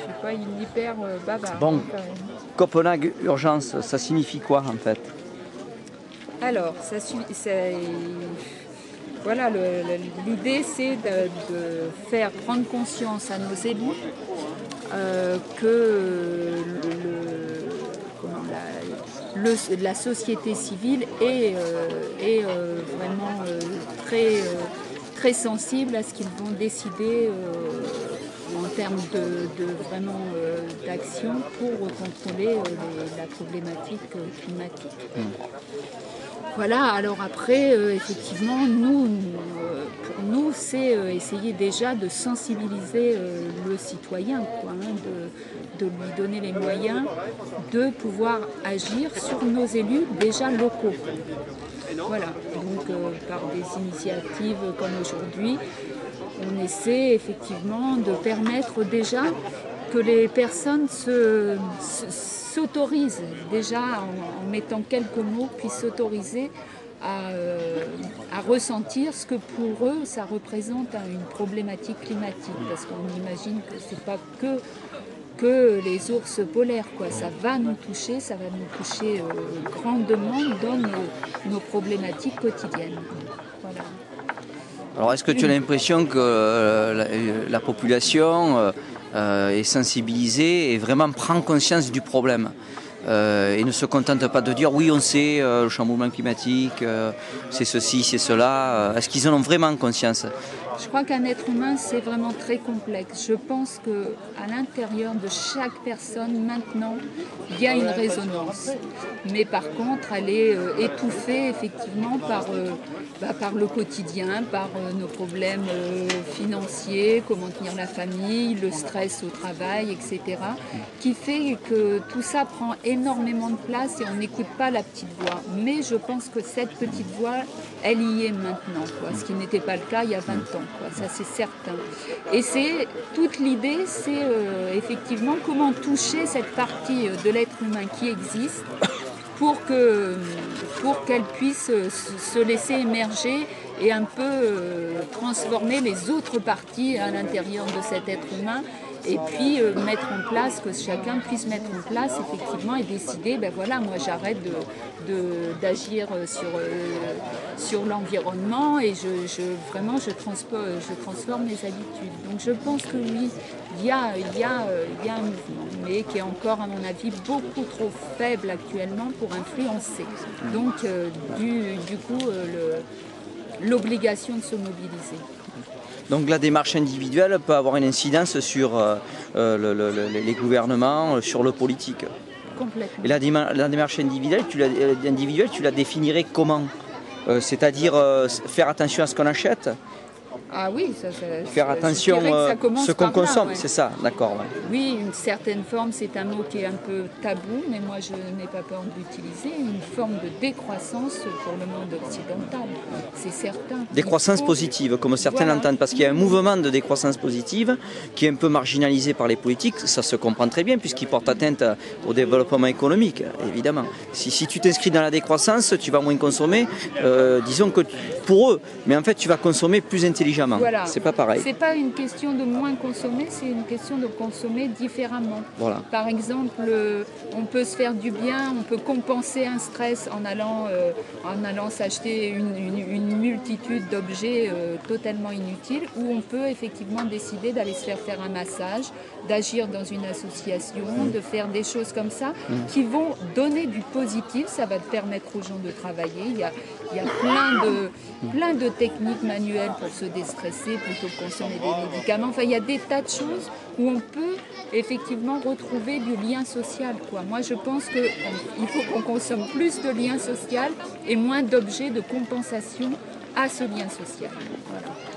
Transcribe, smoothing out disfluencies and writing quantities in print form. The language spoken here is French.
suis pas une hyper bavarde. Bon, Copenhague Urgence, ça signifie quoi en fait? Alors, voilà, l'idée c'est de faire prendre conscience à nos élus que la société civile est vraiment très sensible à ce qu'ils vont décider en termes vraiment d'action pour contrôler la problématique climatique. Voilà, alors après, effectivement, pour nous, c'est essayer déjà de sensibiliser le citoyen, quoi, de lui donner les moyens de pouvoir agir sur nos élus déjà locaux. Voilà, donc par des initiatives comme aujourd'hui, on essaie effectivement de permettre déjà que les personnes s'autorisent, déjà en mettant quelques mots, puissent s'autoriser à ressentir ce que pour eux ça représente une problématique climatique, parce qu'on imagine que c'est pas que les ours polaires, quoi. Ça va nous toucher grandement dans nos problématiques quotidiennes. Voilà. Alors est-ce que tu as l'impression que la population est sensibilisée et vraiment prend conscience du problème et ne se contente pas de dire oui on sait le changement climatique, c'est ceci, c'est cela, est-ce qu'ils en ont vraiment conscience? Je crois qu'un être humain, c'est vraiment très complexe. Je pense qu'à l'intérieur de chaque personne, maintenant, il y a une résonance. Mais par contre, elle est étouffée, effectivement, par le quotidien, par nos problèmes financiers, comment tenir la famille, le stress au travail, etc. Qui fait que tout ça prend énormément de place et on n'écoute pas la petite voix. Mais je pense que cette petite voix, elle y est maintenant, quoi. Ce qui n'était pas le cas il y a 20 ans. Ça c'est certain. Et toute l'idée, c'est effectivement comment toucher cette partie de l'être humain qui existe pour qu'elle puisse se laisser émerger et un peu transformer les autres parties à l'intérieur de cet être humain. Et puis mettre en place, que chacun puisse mettre en place effectivement et décider, ben voilà, moi j'arrête d'agir sur l'environnement et je transforme mes habitudes. Donc je pense que oui, il y a un mouvement, mais qui est encore à mon avis beaucoup trop faible actuellement pour influencer. Donc du coup l'obligation de se mobiliser. Donc la démarche individuelle peut avoir une incidence sur les gouvernements, sur le politique. Complètement. Et la démarche individuelle, tu la définirais comment? C'est-à-dire faire attention à ce qu'on achète? Ah oui, faire attention à ce qu'on consomme, ouais. C'est ça, d'accord. Ouais. Oui, une certaine forme, c'est un mot qui est un peu tabou, mais moi je n'ai pas peur de l'utiliser, une forme de décroissance pour le monde occidental, c'est certain. Décroissance positive, comme certains l'entendent, parce qu'il y a un mouvement de décroissance positive qui est un peu marginalisé par les politiques, ça se comprend très bien puisqu'il porte atteinte au développement économique, évidemment. Si tu t'inscris dans la décroissance, tu vas moins consommer, disons que pour eux, mais en fait tu vas consommer plus intelligemment. Voilà. C'est pas pareil. C'est pas une question de moins consommer, c'est une question de consommer différemment. Voilà. Par exemple, on peut se faire du bien, on peut compenser un stress en allant s'acheter une multitude d'objets totalement inutiles, ou on peut effectivement décider d'aller se faire un massage, d'agir dans une association, de faire des choses comme ça qui vont donner du positif. Ça va permettre aux gens de travailler. Il y a plein de techniques manuelles pour se déstresser plutôt que consommer des médicaments. Enfin, il y a des tas de choses où on peut effectivement retrouver du lien social, quoi. Moi, je pense qu'il faut qu'on consomme plus de lien social et moins d'objets de compensation à ce lien social. Voilà.